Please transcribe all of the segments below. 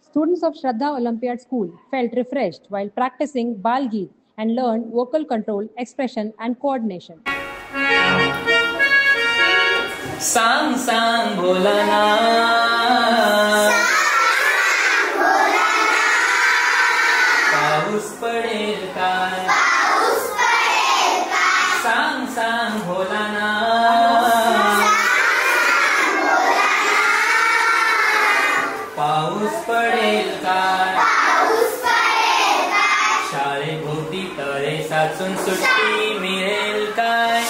Students of Shraddha Olympiad School felt refreshed while practicing Bal Geet and learned vocal control, expression, and coordination. सांग सांग भोलाना पाऊस पडेल काय सांग सांग भोलाना पाऊस पडेल काय शाळेभोवती तळे साचून सुट्टी मिळेल काय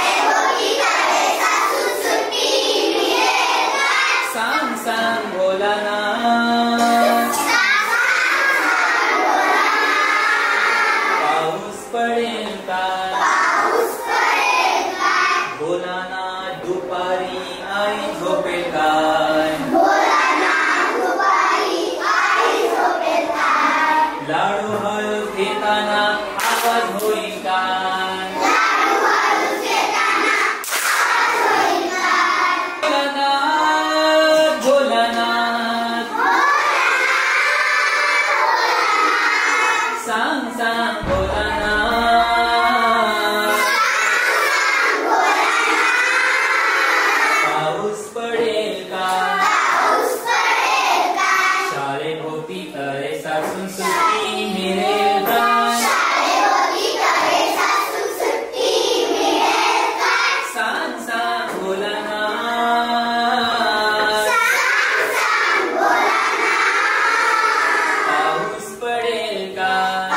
सांग सांग भोलाना पाऊस पडेल काय भोलाना दुपारी आई झोपेल काय लाडू हळू घेताना आवाज होईल काय सांग सांग भोलाना पाऊस पडेल काय शाळेभोवती तळे साचून सुट्टी मिळेल काय सांग सांग भोलाना पाऊस पडेल काय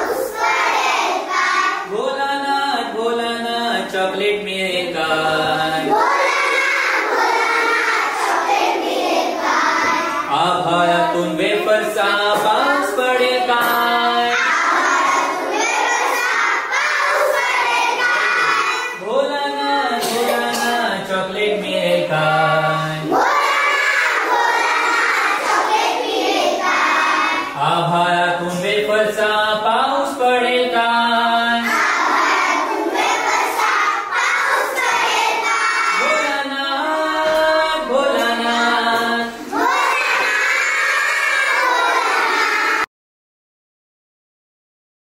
भोलानाथ भोलानाथ चॉकलेट मिळेल काय आभाळातून वेफरचा पाऊस पडेल काय भोलानाथ भोलानाथ चॉकलेट मिळेल काय आभाळ